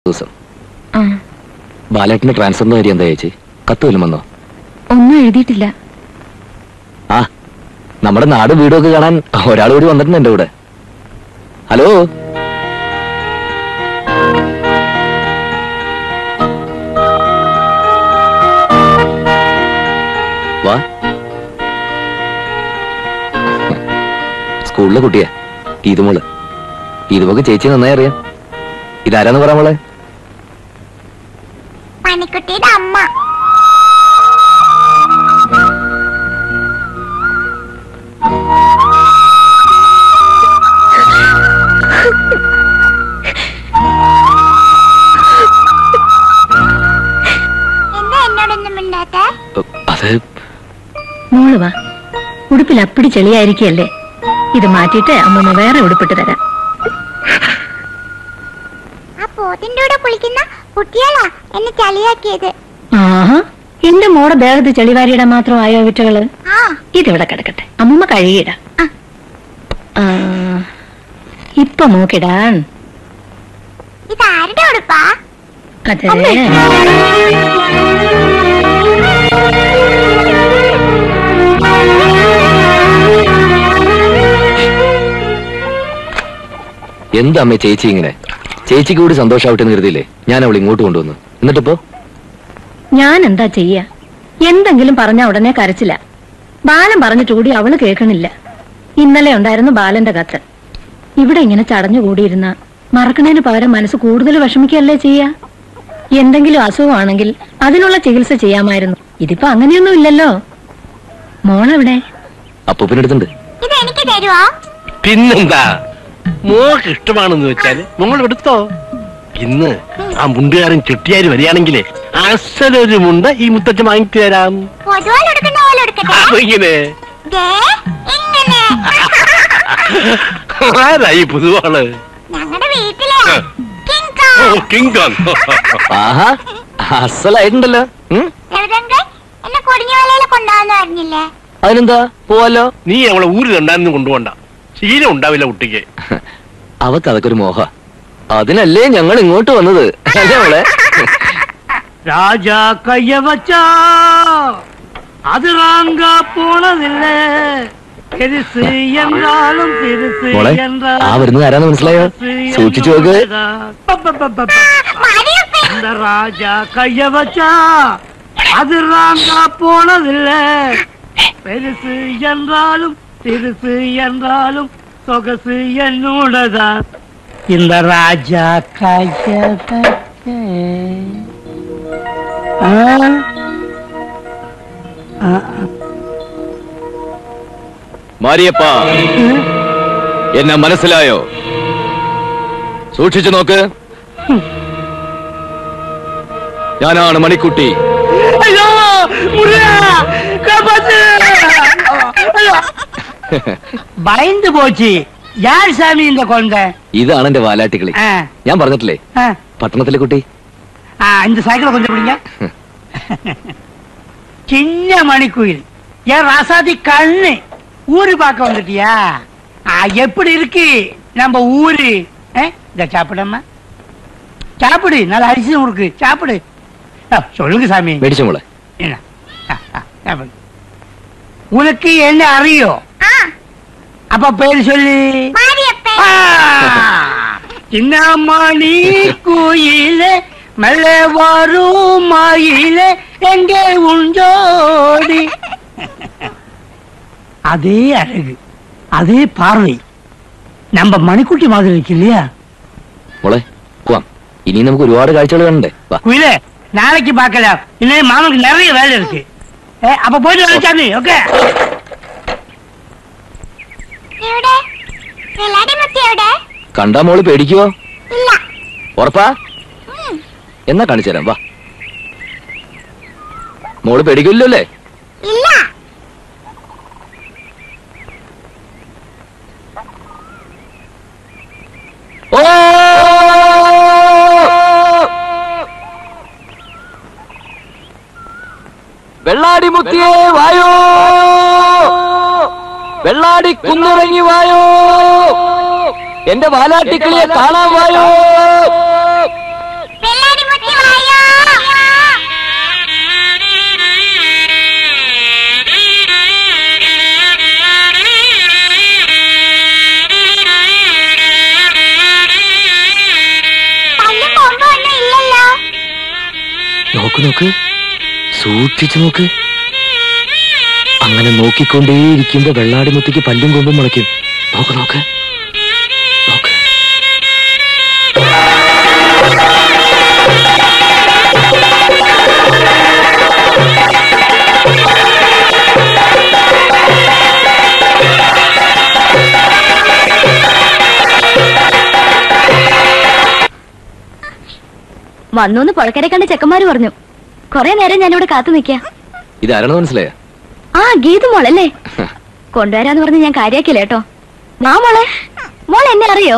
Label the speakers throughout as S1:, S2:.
S1: ദിവസം ബാലേട്ടന് ട്രാൻസ്ഫറിന്റെ കാര്യം എന്താ ചേച്ചി? കത്ത് വല്ലതും വന്നോ?
S2: ഒന്നും എഴുതിയിട്ടില്ല.
S1: ആ, നമ്മുടെ നാട് വീടൊക്കെ കാണാൻ ഒരാൾ കൂടി വന്നിട്ടുണ്ട് എന്റെ കൂടെ. ഹലോ, വാ. സ്കൂളിലെ കുട്ടിയാ ഈതുമോള്. ഈതുമൊക്കെ ചേച്ചി നന്നായി അറിയാം. ഇതാരാന്ന് പറയാ മോളെ?
S3: പണിക്കുട്ടിയുടെ അമ്മ. എന്താ എന്നോടൊന്നും മിണ്ടാത്തെ?
S1: അത്
S2: മോള് വാ. ഉടുപ്പിൽ അപ്പിടി ചെളിയായിരിക്കല്ലേ, ഇത് മാറ്റിയിട്ട് അമ്മമ്മ വേറെ ഉടുപ്പിട്ട് തരാം.
S3: ആ പോത്തിന്റെ കൂടെ കുളിക്കുന്ന കുട്ടികളാ എന്നെ ചളിയാക്കിയത്.
S2: ആഹാ, എന്റെ മോടെ ദേഹത്ത് ചെളിവാരിയിടാൻ മാത്രം ആയോ വിറ്റകള്? ഇതിവിടെ കിടക്കട്ടെ, അമ്മമ്മ കഴുകിയിടാം. ഇപ്പൊ നോക്കിടാൻ.
S3: ഇതാരുടെ ഉടുപ്പാ?
S2: അതെ,
S1: എന്താ അമ്മേ ചേച്ചി ഇങ്ങനെ? ചേച്ചിക്ക് കൂടി സന്തോഷാവട്ടെ എന്ന് കരുതിയില്ലേ ഞാൻ അവൾ ഇങ്ങോട്ട് കൊണ്ടുവന്നു. എന്നിട്ടിപ്പോ
S2: ഞാൻ എന്താ ചെയ്യാ? എന്തെങ്കിലും പറഞ്ഞ ഉടനെ കരച്ചില്ല. ബാലൻ പറഞ്ഞിട്ട് കൂടി അവള് കേൾക്കണില്ല. ഇന്നലെ ഉണ്ടായിരുന്നു ബാലന്റെ കത്ത്. ഇവിടെ ഇങ്ങനെ ചടഞ്ഞുകൂടിയിരുന്ന മറക്കണേന് പകരം മനസ്സ് കൂടുതൽ വിഷമിക്കല്ലേ ചെയ്യാ? എന്തെങ്കിലും അസുഖമാണെങ്കിൽ അതിനുള്ള ചികിത്സ ചെയ്യാമായിരുന്നു. ഇതിപ്പോ അങ്ങനെയൊന്നും ഇല്ലല്ലോ. മോളെവിടെ?
S1: അപ്പൂപ്പനടുത്തുണ്ട്.
S3: ഇത് എനിക്ക് തരുവോ?
S4: പിന്നെന്താ, മോക്ക് ഇഷ്ടമാണെന്ന് വെച്ചാല് മോൾ എടുത്തോ. ഇന്ന് ആ മുണ്ടുകാരൻ ചെട്ടിയാര് വരികയാണെങ്കിലേ അസലൊരു മുണ്ട ഈ മുത്തച്ഛൻ വാങ്ങിച്ചു തരാം. ഇങ്ങനെ ആരായി പുതുവാള്?
S1: അസലായിട്ടുണ്ടല്ലോ. അതിനെന്താ, പോവാലോ.
S4: നീ അവളെ ഊരിലുണ്ടായിരുന്നു കൊണ്ടുപോണ്ട. ശീലം ഉണ്ടാവില്ല കുട്ടിക്ക്.
S1: അവക്ക് അതൊക്കെ ഒരു മോഹ. അതിനല്ലേ ഞങ്ങൾ ഇങ്ങോട്ട് വന്നത് അല്ലേ അവളെ?
S5: രാജാ കയ്യ വച്ചാ അത് റാങ്ക പോണതില്ലേ,
S1: മോളെ ആ വരുന്നത് ആരാന്ന് മനസ്സിലായോ? സൂക്ഷിച്ചു നോക്ക്.
S5: രാജാ കയ്യ വച്ചാ അത് റാങ്ക പോണതില്ലേ, പെരുസ് என்றாலும் சிறுசு என்றாலும் சொகசு என்னோடதா. இந்த ராஜா கைய
S1: മാരിയപ്പ, എന്നെ മനസ്സിലായോ? സൂക്ഷിച്ചു നോക്ക്. ഞാനാണ് മണിക്കുട്ടി.
S5: பயந்து போச்சு. யார் சாமி இந்த குழந்தை?
S1: ഇതാണ് എന്റെ വാലാട്ടികളി. ഞാൻ പറഞ്ഞിട്ടില്ലേ, പട്ടണത്തിലെ കുട്ടി.
S5: இந்த சைக்கிளை கொஞ்சம் பிடிங்க. சின்ன மணிக்குயில், ஏன் ராசாதி கண்ணு, ஊரு பார்க்க வந்துட்டியா? எப்படி இருக்கு நம்ம ஊரு? இத சாப்பிடமா, சாப்பிடு, நல்லா அரிசி இருக்கு, சாப்பிடு. சொல்லுங்க சாமி.
S1: மேடிச்ச മോളെ,
S5: உனக்கு என்ன அறியோ? அப்ப பேரு சொல்லு. சின்ன மணி கோயிலே மெல்ல வரும் மாயிலே எங்கே உஞ்சோடி. அதே அழகு, அதே பார்வை, நம்ம மணிக்குட்டி மாதிரி இருக்கு இல்லையா?
S1: മോളെ പോവാം. ഇനി നമുക്ക് ഒരുപാട് കാഴ്ചകൾ കാണണ്ടേ.
S5: குயிலே, நாளைக்கு பார்க்கலாம். இன்னும் மாமனுக்கு நிறைய வேலை இருக்கு. அப்ப போயிட்டு வரேன் சாமி. ஓகே.
S1: കണ്ടാ മോള് പേടിക്കുവോ? ഉറപ്പാ? എന്നാ കാണിച്ചു തരാം, വാ. മോള് പേടിക്കില്ലോ അല്ലേ? ഓ, വെള്ളാടി മുത്തിയേ വായോ, വെള്ളാടി കുന്നിറങ്ങി വായോ, എന്റെ വാലാട്ടിക്കിളിയെ കാണാൻ വായോ. നോക്ക് നോക്ക്, സൂക്ഷിച്ചു നോക്ക്. അങ്ങനെ നോക്കിക്കൊണ്ടേയിരിക്കുമ്പോ വെള്ളാടിമുത്തിക്ക് പല്ലും കൊമ്പും മുളയ്ക്കും. നോക്ക് നോക്ക് നോക്ക്.
S2: വന്നൂന്ന് പുഴക്കരെ കണ്ട ചെക്കന്മാര് പറഞ്ഞു. കൊറേ നേരം ഞാനിവിടെ കാത്തു നിക്ക.
S1: ഇതാരാണെന്ന് മനസ്സിലായ?
S2: ആ ഗീതു മോളല്ലേ? കൊണ്ടുവരാന്ന് പറഞ്ഞ് ഞാൻ കാര്യാക്കില്ല കേട്ടോ. വാ മോളെ. മോളെ എന്നെ അറിയോ?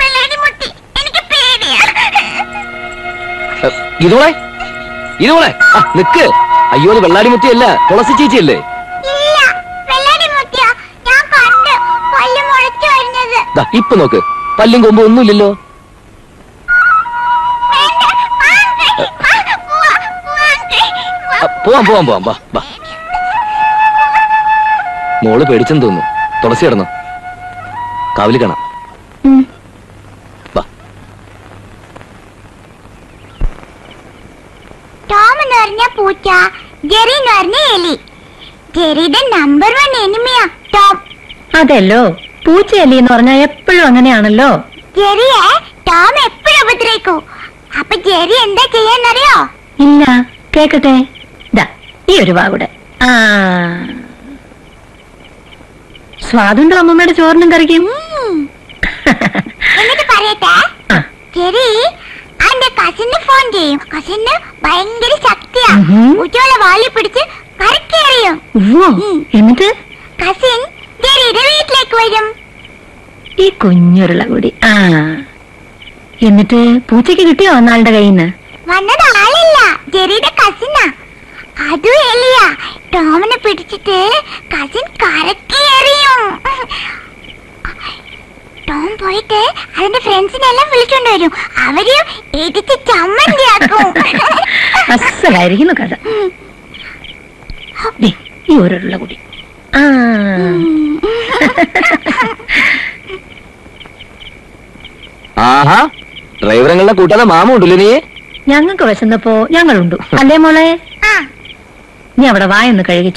S1: ഇതോളെ ഇതോളെ നിക്ക്. അയ്യോ, അത് വെള്ളാടിമുത്തിയല്ല, തുളസി ചേച്ചിയല്ലേ? ഇപ്പൊ നോക്ക്, പല്ലും കൊമ്പും ഒന്നുമില്ലല്ലോ. പോവാം പോവാം പോവാം, വാ വാ. മോള് പേടിച്ചെന്ന് തോന്നുന്നു. തുളസി കിടന്നു, കാവലി കാണാം. വാ.
S3: ടോം എന്ന് പറഞ്ഞ പൂച്ച, ജെറി എന്ന് പറഞ്ഞ എലി. ജെറിയുടെ നമ്പർ 1 എനിമിയാ ടോം.
S2: അതെല്ലോ, പൂച്ച എലി എന്ന് പറഞ്ഞാൽ എപ്പോഴും അങ്ങനെയാണല്ലോ.
S3: ജെറിയെ ടോം എപ്പോഴും ഉപദ്രവിക്കൂ. അപ്പൊ ജെറി എന്താ ചെയ്യാന്നറിയോ?
S2: ഇല്ല, കേക്കട്ടെ. ഈ ഒരു വാ കൂടെ. സ്വാദുണ്ടോ അമ്മമ്മയുടെ ചോറിനും കറിക്കും?
S3: എന്നിട്ട് പറയട്ടെ, ജെറി അവന്റെ കസിന് ഫോൺ ചെയ്യും. കസിന് ഭയങ്കര ശക്തിയാ. കുട്ടികളെ വാലി പിടിച്ച് കരക്കേറിയും.
S2: എന്നിട്ട്
S3: കസിൻ ജെറിയുടെ വീട്ടിലേക്ക് വരും.
S2: ഈ കുഞ്ഞുരുള കൂടി. എന്നിട്ട് പൂച്ചയ്ക്ക് കിട്ടിയോ അന്നാളുടെ കയ്യിൽ നിന്ന്?
S3: വന്നത് ആളല്ല, ജെറിയുടെ കസിനാ. അതും എലിയാ. ടോമിനെ പിടിച്ചിട്ട് കസിൻ കരക്കേറിയും. ടോം പോയിട്ട് അതിന്റെ ഫ്രണ്ട്സിനെല്ലാം വിളിച്ചോണ്ട് വരും. അവരെയും ഇടിച്ച് ചമ്മന്തിയാക്കും.
S2: അസലായിരിക്കുന്നു കഥ. ഈ ഒരുള്ള കൂടി.
S1: ആഹാ, ഡ്രൈവറങ്ങളുടെ കൂട്ടാതെ മാമ ഉണ്ടല്ലോ നീ.
S2: ഞങ്ങൾക്ക് വിശന്നപ്പോ ഞങ്ങളുണ്ട്, അല്ലേ മോളെ? നീ അവിടെ വായൊന്ന് കഴുകിച്ചു.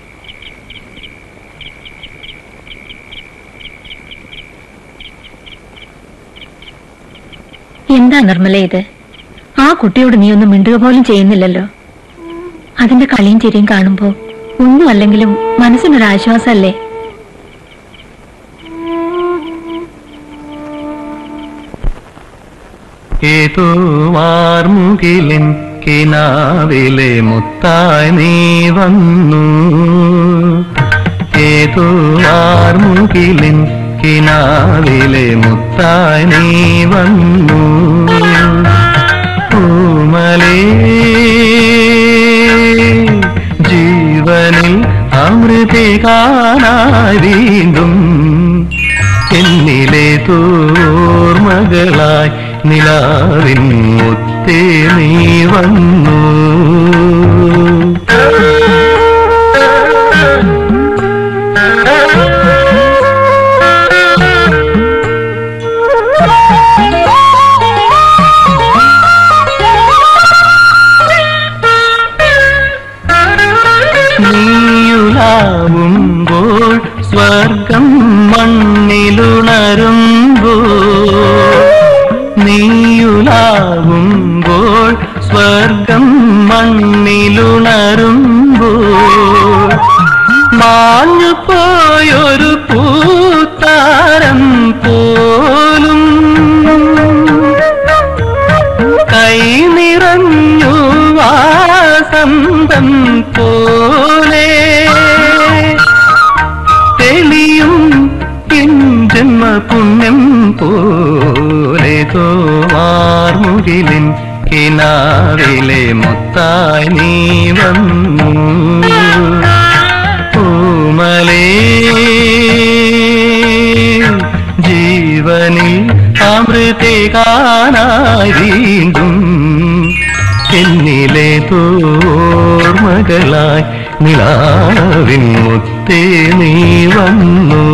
S2: എന്താ നിർമ്മല ഇത്? ആ കുട്ടിയോട് നീ ഒന്നും മിണ്ടുക പോലും ചെയ്യുന്നില്ലല്ലോ. അതിന്റെ കളിയും ചിരിയും കാണുമ്പോ ഒന്നും അല്ലെങ്കിലും മനസ്സിനൊരാശ്വാസമല്ലേ?
S6: ഏതോ വാർമുകിലിൻ കിനാവിലെ മുത്തായി നീ വന്നു. ഏതോ വാർമുകിലിൻ കിനാവിലെ മുത്തായി നീ വന്നു. പൂമലേ ജീവനിൽ അമൃതികാനായി വീണ്ടും എന്നിലെ തോർമകളായി നിലാവിൻ മുത്തേ നീ വന്നു. നീയുലാവുമ്പോൾ സ്വർഗം മണ്ണിലുണരുമ്പോൾ, നീയുലാവുമ്പോൾ സ്വർഗം മണ്ണിലുണരുമ്പോൾ, മാഞ്ഞു പോയൊരു പൂത്താരം പോലും കൈ നിറഞ്ഞു വാസന്തം പോലെ തെളിയും ജന്മ പുണ്യം പോലെ തോർമുകിലിൻ കിനാവിലെ മുത്തായി നീ വന്നു. പൂമലേ ജീവനിൽ അമൃതികാനായി വീണ്ടും എന്നിലെ തോർമകളായി നിലാവിൻ മുത്തേ നീ വന്നു.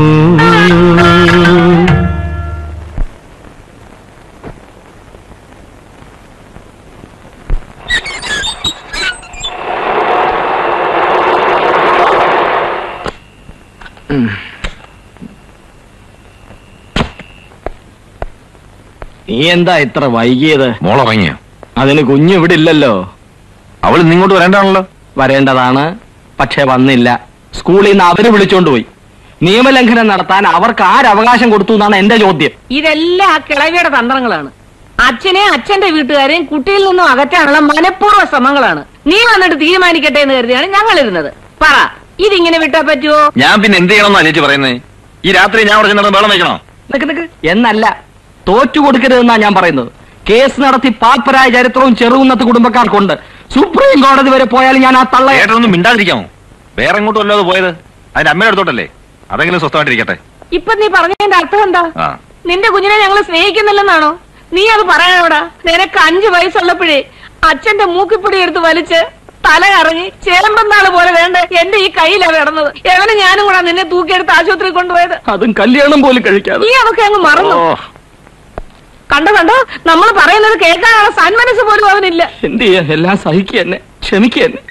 S1: നീ എന്താ ഇത്ര വൈകിയത്?
S6: മോളുറങ്ങിയോ?
S1: അതിന് കുഞ്ഞു ഇവിടെ ഇല്ലല്ലോ.
S6: അവൾ ഇന്നിങ്ങോട്ട് വരേണ്ടാണല്ലോ.
S1: വരേണ്ടതാണ്, പക്ഷെ വന്നില്ല. സ്കൂളിൽ നിന്ന് അവര് വിളിച്ചോണ്ട് പോയി. നിയമലംഘനം നടത്താൻ അവർക്ക് ആരവകാശം കൊടുത്തു എന്നാണ് എന്റെ ചോദ്യം.
S7: ഇതെല്ലാം ആ കിളവിയുടെ തന്ത്രങ്ങളാണ്. അച്ഛനെ അച്ഛന്റെ വീട്ടുകാരെയും കുട്ടിയിൽ നിന്നും അകറ്റാനുള്ള മനഃപൂർവ്വ ശ്രമങ്ങളാണ്. നീ വന്നിട്ട് തീരുമാനിക്കട്ടെ എന്ന് കരുതിയാണ് ഞങ്ങൾ ഇരുന്നത്. പറ, ഇതിങ്ങനെ വിട്ടാ പറ്റുമോ?
S6: ഞാൻ പിന്നെ എന്ത് ചെയ്യണമെന്നാ ചേച്ചി പറയുന്നത്? ഈ രാത്രി ഞാൻ അവിടെ ചെന്നിട്ട് വെള്ളം വയ്ക്കണോ?
S1: നിക്ക് എന്നല്ല, തോറ്റു കൊടുക്കരുതെന്നാ ഞാൻ പറയുന്നത്. കേസ് നടത്തി പാപ്പരായ ചരിത്രവും ചെറുകുന്നത്ത് കുടുംബക്കാർക്കുണ്ട്. സുപ്രീം കോടതി വരെ പോയാലും ഞാൻ ആ തള്ള
S6: ഏട്ടനൊന്നും മിണ്ടാതിരിക്കാമോ? വേറെ എങ്ങോട്ടും അല്ലാതെ പോയത് അതിന്റെ അമ്മയുടെ അടുത്തോട്ടല്ലേ? അതെങ്കിലും സ്വസ്ഥമായിട്ടിരിക്കട്ടെ.
S7: ഇപ്പൊ നീ പറഞ്ഞതിന്റെ അർത്ഥം എന്താ?
S6: ആ,
S7: നിന്റെ കുഞ്ഞിനെ ഞങ്ങൾ സ്നേഹിക്കുന്നില്ലെന്നാണോ നീ അത് പറയാനോടാ? നിനക്ക് 5 വയസ്സുള്ളപ്പോഴേ അച്ഛന്റെ മൂക്കിപ്പൊടി എടുത്ത് വലിച്ച് തല കറങ്ങി ചേമ്പന്നാള് പോലെ വേണ്ട എന്റെ ഈ കയ്യിലാണ് കിടന്നത്. എവനെ ഞാനും കൂടെ നിന്നെ തൂക്കിയെടുത്ത് ആശുപത്രി കൊണ്ടുപോയത്.
S1: അതും കല്യാണം പോലും കഴിക്കാതെ.
S7: നീ അതൊക്കെ അങ്ങ് മറന്നു. കണ്ടോ നമ്മൾ പറയുന്നത് കേൾക്കാനുള്ള സന്മനസ് പോലും അവനില്ല.
S1: എന്ത് ചെയ്യാൻ? എല്ലാം സഹിക്കുക തന്നെ, ക്ഷമിക്കുക തന്നെ.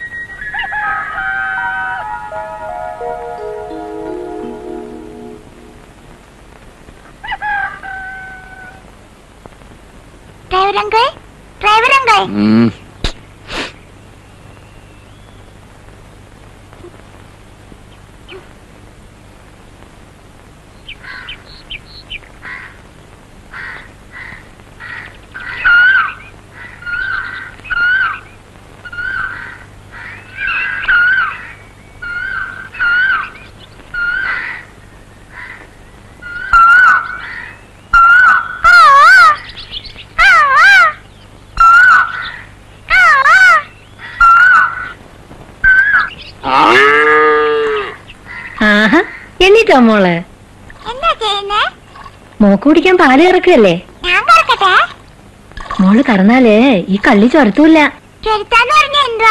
S3: ഡ്രൈവർ അങ്കിൾ
S2: എണ്ണീറ്റോ മോള്?
S3: എന്താ ചെയ്യുന്നേ?
S2: മോക്ക് കുടിക്കാൻ പാല് കറക്കല്ലേ?
S3: ഞാൻ കറക്കട്ടെ?
S2: മോള് കറന്നാലേ ഈ കള്ളി ചൊരത്തൂല്ല.
S3: ചൊരുത്താന്ന് പറഞ്ഞ എന്താ?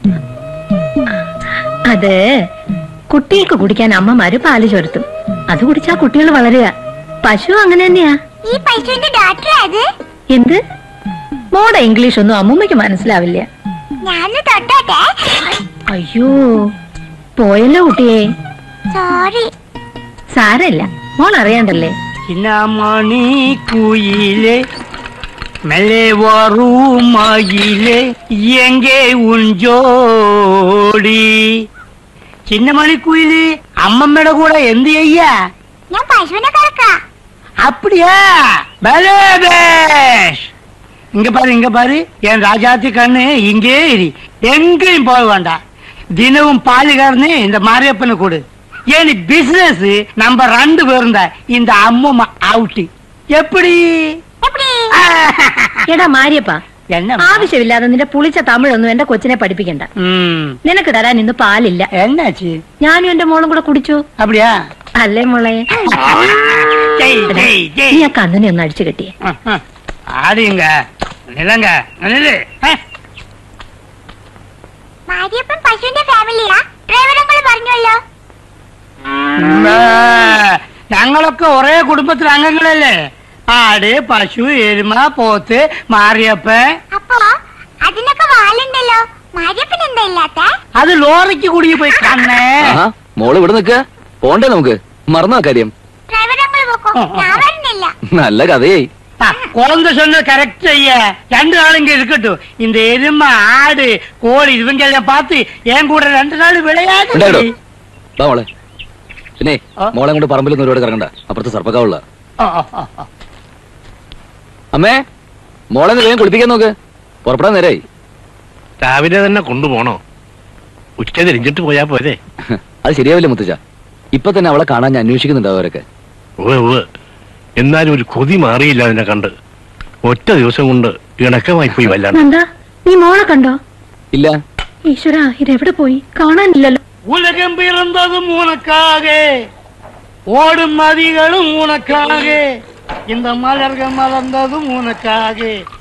S2: അത് കുട്ടികൾക്ക് കുടിക്കാൻ അമ്മമാര് പാല് ചൊരുത്തും. അത് കുടിച്ചാ കുട്ടികൾ വളരുക. പശു അങ്ങനെ തന്നെയാ.
S3: ഈ പശുവിന്റെ ഡോക്ടർ അത്?
S2: എന്ത്? മോടെ ഇംഗ്ലീഷ് ഒന്നും അമ്മൂമ്മയ്ക്ക് മനസ്സിലാവില്ല.
S3: ഞാന് തൊട്ടോട്ടെ.
S2: അയ്യോ, പോയല്ലോ കുട്ടിയെ.
S3: സോറി.
S2: സാരല്ല, മോൾ അറിയാണ്ടല്ലേ.
S5: ചിന്നമണി കുയിലെ മെല്ലെ വറുമയിലെ എങ്കെ ഉഞ്ചോടി. ചിന്നമണി കുയില് അമ്മമ്മയുടെ കൂടെ എന്ത് ചെയ്യാ?
S3: ഞാൻ പശുവിനെ കറക്കാം.
S5: அப்படியா? பலேபேஷ். இங்க பாரு என் ராஜாத்தி கண்ணு இங்கே இரு, எங்கேயும் போக வேண்டாம். தினமும் பால் கறந்து இந்த மாரியப்பனை கொடு. ஏன் பிசினஸ் நம்ம 2 பேரும் தான். இந்த அம்மா அவுட். எப்படி?
S2: എടാ മാരിയപ്പാ,
S5: என்ன
S2: ആവശ്യമില്ലാതെ നിന്റെ പുളിച്ച തമിഴൊന്നും എന്റെ കൊച്ചിനെ പഠിപ്പിക്കണ്ട. നിനക്ക് തരാൻ ഇന്ന് പാലില്ല.
S5: என்னாச்சு?
S2: ഞാനും എന്റെ മോളും കൂടെ കുടിച്ചു.
S5: அப்படியா?
S2: അല്ലേ മോളെ? നീ ആ കണ്ണനെ ഒന്ന് അടിച്ചു കെട്ടിയേ.
S5: ஆடிங்க நிலங்க நில்லு.
S3: മാരിയപ്പൻ പശുവിന്റെ ഫാമിലിയാ? ഡ്രൈവർ അങ്കിൾ പറഞ്ഞല്ലോ.
S5: ഞങ്ങളൊക്കെ ഒരേ കുടുംബത്തിലെ അംഗങ്ങളല്ലേ? ആട്, പശു, എരുമ, പോത്ത്, മാരിയപ്പൻ.
S3: അപ്പോ അതിനൊക്കെ വാലുണ്ടല്ലോ. മാരിയപ്പൻ എന്താ ഇല്ലാത്ത?
S5: അത് ലോറിക്ക് കുടുങ്ങി പോയി കണ്ണേ.
S1: മോള് ഇവിടെ നിൽക്ക, പോണ്ടേ നമുക്ക്? മറന്നാ കാര്യം?
S3: ഡ്രൈവർ അങ്കിൾ പോക്കോ, ഞാൻ വരുന്നില്ല.
S1: നല്ല കഥയായി.
S5: குழந்தை சொன்ன கரெக்ட் செய்ய 2 நாள் இங்க இருக்கட்டும். இந்த எருமை, ஆடு, கோழி இவங்க பார்த்து என் கூட 2 நாள் விளையாடு.
S1: മോളെ പിന്നെ മോളെ കൊണ്ട് പറമ്പിലൊന്നും ഒരുപാട് കറങ്ങണ്ട, അപ്പുറത്ത് സർപ്പക്കാവുള്ള. അമ്മേ, മോളെ വേഗം കുളിപ്പിക്കാൻ നോക്ക്, പുറപ്പെടാൻ നേരായി.
S4: രാവിലെ തന്നെ കൊണ്ടുപോണോ? ഉച്ച തിരിഞ്ഞിട്ട് പോയാ പോരെ?
S1: അത് ശരിയാവില്ല മുത്തച്ഛ. ഇപ്പൊ തന്നെ അവളെ കാണാൻ ഞാൻ അന്വേഷിക്കുന്നുണ്ടാവും അവരൊക്കെ.
S4: എന്നാലും ഒരു കൊതി മാറിയില്ല അതിനെ കണ്ട്. ഒറ്റ ദിവസം കൊണ്ട് ഇണക്കമായി പോയി വല്ലാണ്ട്.
S2: എന്താ നീ മോളെ കണ്ടോ?
S1: ഇല്ല.
S2: ഈശ്വരാ, ഇതെവിടെ പോയി? കാണാനില്ലല്ലോ.
S5: உலகம் பிறந்ததும் உனக்காக, ஓடும் நதிகளும் உனக்காக, இந்த மலர்கள் மலர்ந்ததும் உனக்காக,